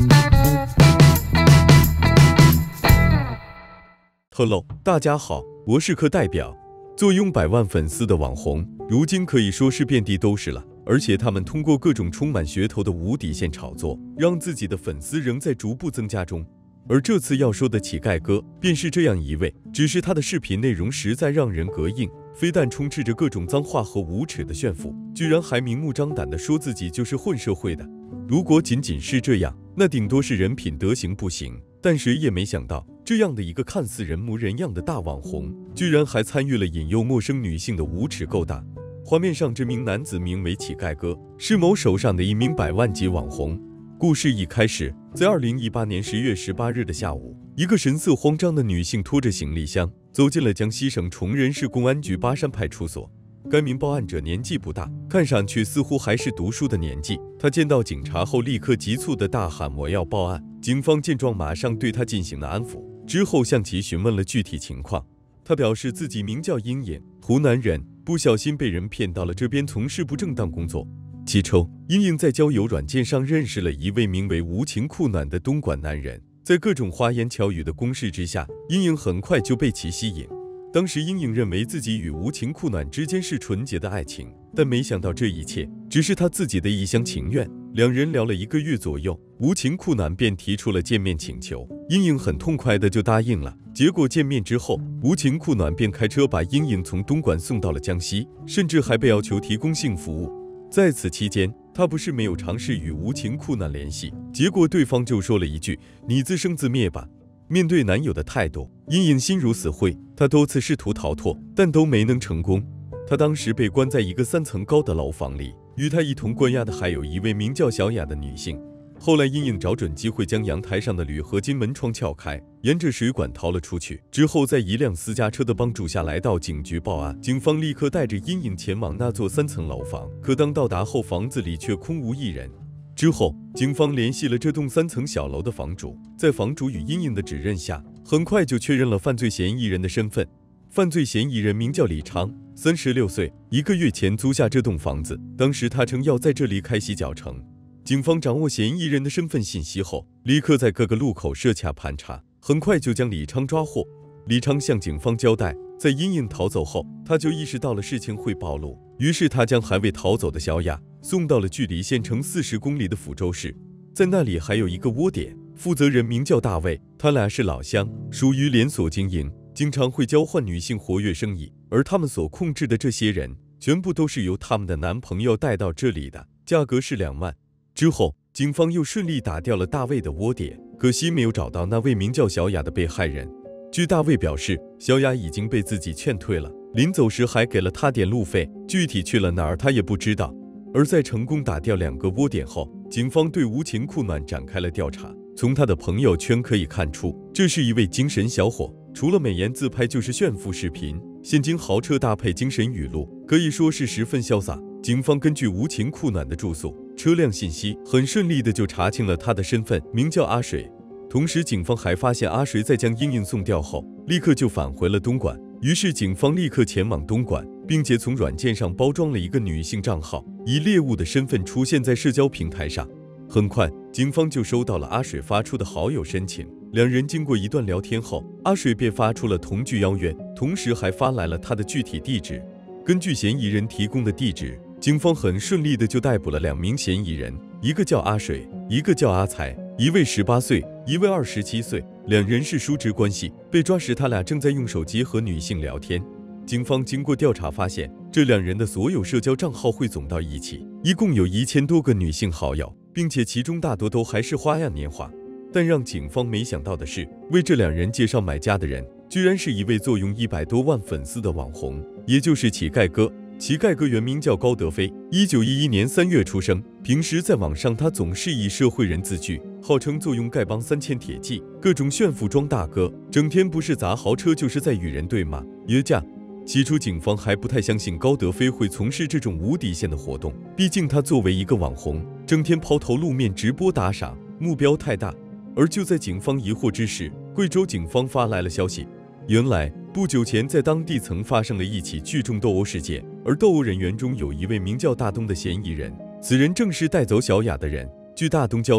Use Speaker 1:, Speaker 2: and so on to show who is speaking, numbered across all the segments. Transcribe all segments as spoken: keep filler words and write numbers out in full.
Speaker 1: Hello， 大家好，我是课代表。坐拥百万粉丝的网红，如今可以说是遍地都是了。而且他们通过各种充满噱头的无底线炒作，让自己的粉丝仍在逐步增加中。而这次要说的乞丐哥，便是这样一位。只是他的视频内容实在让人膈应，非但充斥着各种脏话和无耻的炫富，居然还明目张胆地说自己就是混社会的。如果仅仅是这样，那顶多是人品德行不行。但谁也没想到，这样的一个看似人模人样的大网红，居然还参与了引诱陌生女性的无耻勾当。画面上这名男子名为乞丐哥，是某手上的一名百万级网红。故事一开始，在二零一八年十月十八日的下午，一个神色慌张的女性拖着行李箱走进了江西省崇仁市公安局巴山派出所。该名报案者年纪不大，看上去似乎还是读书的年纪。他见到警察后，立刻急促地大喊：“我要报案！”警方见状，马上对他进行了安抚，之后向其询问了具体情况。他表示自己名叫殷颖，湖南人，不小心被人骗到了这边从事不正当工作。其中，殷颖在交友软件上认识了一位名为无情酷暖的东莞男人，在各种花言巧语的攻势之下，殷颖很快就被其吸引。当时殷颖认为自己与无情酷暖之间是纯洁的爱情，但没想到这一切只是他自己的一厢情愿。两人聊了一个月左右，无情酷暖便提出了见面请求，殷颖很痛快的就答应了。结果见面之后，无情酷暖便开车把殷颖从东莞送到了江西，甚至还被要求提供性服务。在此期间，他不是没有尝试与无情酷暖联系，结果对方就说了一句：“你自生自灭吧。”面对男友的态度，殷颖心如死灰，她多次试图逃脱，但都没能成功。她当时被关在一个三层高的牢房里，与她一同关押的还有一位名叫小雅的女性。后来，殷颖找准机会将阳台上的铝合金门窗撬开，沿着水管逃了出去。之后，在一辆私家车的帮助下来到警局报案，警方立刻带着殷颖前往那座三层牢房。可当到达后，房子里却空无一人。之后，警方联系了这栋三层小楼的房主，在房主与殷颖的指认下，很快就确认了犯罪嫌疑人的身份。犯罪嫌疑人名叫李昌，三十六岁，一个月前租下这栋房子，当时他称要在这里开洗脚城。警方掌握嫌疑人的身份信息后，立刻在各个路口设卡盘查，很快就将李昌抓获。李昌向警方交代，在殷颖逃走后，他就意识到了事情会暴露，于是他将还未逃走的小雅送到了距离县城四十公里的抚州市，在那里还有一个窝点，负责人名叫大卫，他俩是老乡，属于连锁经营，经常会交换女性活跃生意，而他们所控制的这些人，全部都是由他们的男朋友带到这里的，价格是两万。之后，警方又顺利打掉了大卫的窝点，可惜没有找到那位名叫小雅的被害人。据大卫表示，小雅已经被自己劝退了，临走时还给了他点路费，具体去了哪儿他也不知道。而在成功打掉两个窝点后，警方对无情酷暖展开了调查。从他的朋友圈可以看出，这是一位精神小伙，除了美颜自拍就是炫富视频，现金豪车搭配精神语录，可以说是十分潇洒。警方根据无情酷暖的住宿、车辆信息，很顺利的就查清了他的身份，名叫阿水。同时，警方还发现阿水在将殷颖送掉后，立刻就返回了东莞。于是，警方立刻前往东莞，并且从软件上包装了一个女性账号，以猎物的身份出现在社交平台上。很快，警方就收到了阿水发出的好友申请。两人经过一段聊天后，阿水便发出了同居邀约，同时还发来了他的具体地址。根据嫌疑人提供的地址，警方很顺利的就逮捕了两名嫌疑人，一个叫阿水，一个叫阿才，一位十八岁，一位二十七岁，两人是叔侄关系。被抓时，他俩正在用手机和女性聊天。警方经过调查发现，这两人的所有社交账号汇总到一起，一共有一千多个女性好友，并且其中大多都还是花样年华。但让警方没想到的是，为这两人介绍买家的人，居然是一位坐拥一百多万粉丝的网红，也就是乞丐哥。乞丐哥原名叫高德飞，一九一一年三月出生。平时在网上，他总是以社会人自居，号称坐拥丐帮三千铁骑，各种炫富装大哥，整天不是砸豪车，就是在与人对骂约架。起初，警方还不太相信高德飞会从事这种无底线的活动，毕竟他作为一个网红，整天抛头露面直播打赏，目标太大。而就在警方疑惑之时，贵州警方发来了消息。原来不久前在当地曾发生了一起聚众斗殴事件，而斗殴人员中有一位名叫大东的嫌疑人，此人正是带走小雅的人。据大东交代，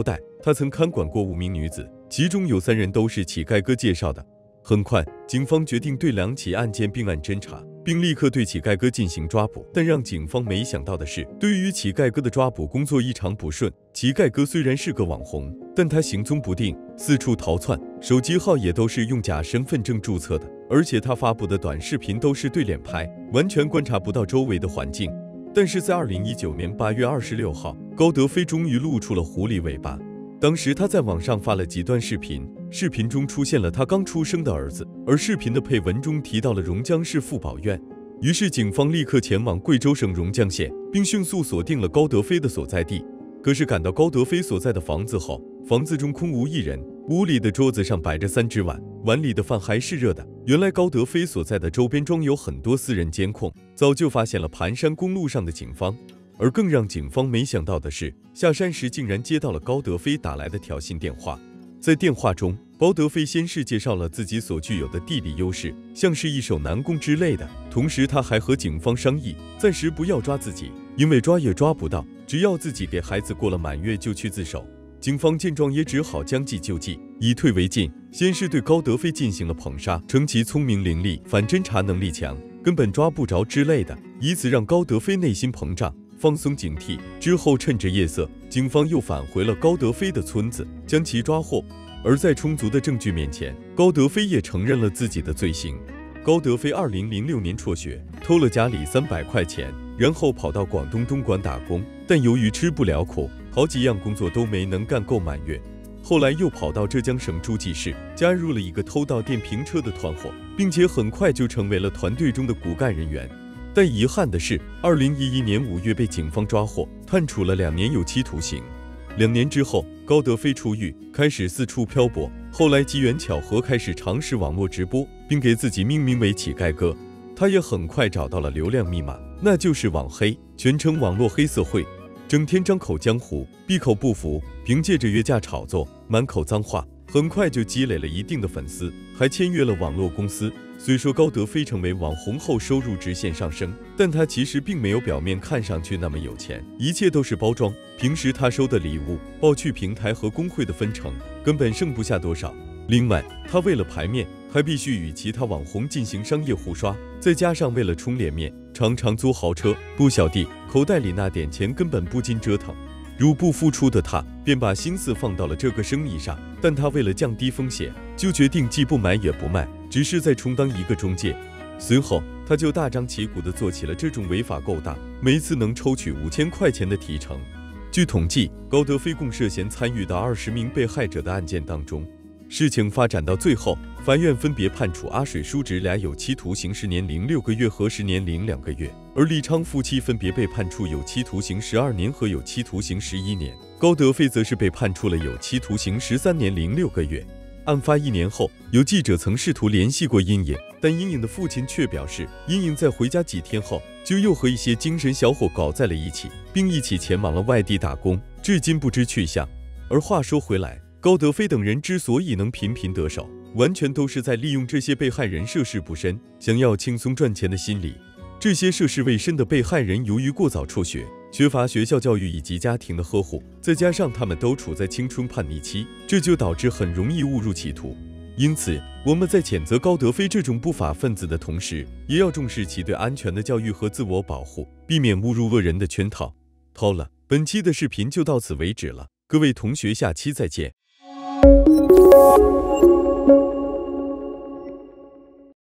Speaker 1: 他曾看管过五名女子，其中有三人都是乞丐哥介绍的。很快，警方决定对两起案件并案侦查，并立刻对乞丐哥进行抓捕。但让警方没想到的是，对于乞丐哥的抓捕工作异常不顺。乞丐哥虽然是个网红，但他行踪不定，四处逃窜，手机号也都是用假身份证注册的，而且他发布的短视频都是对脸拍，完全观察不到周围的环境。但是在二零一九年八月二十六号，高德飞终于露出了狐狸尾巴。当时他在网上发了几段视频，视频中出现了他刚出生的儿子，而视频的配文中提到了榕江市妇保院。于是警方立刻前往贵州省榕江县，并迅速锁定了高德飞的所在地。可是赶到高德飞所在的房子后，房子中空无一人，屋里的桌子上摆着三只碗，碗里的饭还是热的。原来高德飞所在的周边装有很多私人监控，早就发现了盘山公路上的警方。而更让警方没想到的是，下山时竟然接到了高德飞打来的挑衅电话。在电话中，高德飞先是介绍了自己所具有的地理优势，像是一手南工之类的，同时他还和警方商议，暂时不要抓自己，因为抓也抓不到，只要自己给孩子过了满月就去自首。警方见状也只好将计就计，以退为进，先是对高德飞进行了捧杀，称其聪明伶俐，反侦查能力强，根本抓不着之类的，以此让高德飞内心膨胀，放松警惕。之后趁着夜色，警方又返回了高德飞的村子，将其抓获。而在充足的证据面前，高德飞也承认了自己的罪行。高德飞二零零六年辍学，偷了家里三百块钱，然后跑到广东东莞打工，但由于吃不了苦，好几样工作都没能干够满月。后来又跑到浙江省诸暨市，加入了一个偷盗电瓶车的团伙，并且很快就成为了团队中的骨干人员。但遗憾的是，二零一一年五月被警方抓获，判处了两年有期徒刑。两年之后，高德飞出狱，开始四处漂泊。后来机缘巧合，开始尝试网络直播，并给自己命名为乞丐哥。他也很快找到了流量密码，那就是网黑，全称网络黑社会，整天张口江湖，闭口不服，凭借着约架炒作，满口脏话，很快就积累了一定的粉丝，还签约了网络公司。虽说高德飞成为网红后收入直线上升，但他其实并没有表面看上去那么有钱，一切都是包装。平时他收的礼物、报去平台和工会的分成，根本剩不下多少。另外，他为了排面，还必须与其他网红进行商业互刷，再加上为了充脸面，常常租豪车，不小弟口袋里那点钱根本不禁折腾。入不敷出的他，便把心思放到了这个生意上。但他为了降低风险，就决定既不买也不卖，只是在充当一个中介。随后，他就大张旗鼓地做起了这种违法勾当，每次能抽取五千块钱的提成。据统计，高德飞共涉嫌参与到二十名被害者的案件当中。事情发展到最后，法院分别判处阿水叔侄俩有期徒刑十年零六个月和十年零两个月，而李昌夫妻分别被判处有期徒刑十二年和有期徒刑十一年。高德飞则是被判处了有期徒刑十三年零六个月。案发一年后，有记者曾试图联系过阴影，但阴影的父亲却表示，阴影在回家几天后，就又和一些精神小伙搞在了一起，并一起前往了外地打工，至今不知去向。而话说回来，高德飞等人之所以能频频得手，完全都是在利用这些被害人涉世不深，想要轻松赚钱的心理。这些涉世未深的被害人由于过早辍学，缺乏学校教育以及家庭的呵护，再加上他们都处在青春叛逆期，这就导致很容易误入歧途。因此，我们在谴责高德飞这种不法分子的同时，也要重视其对安全的教育和自我保护，避免误入恶人的圈套。好了，本期的视频就到此为止了，各位同学，下期再见。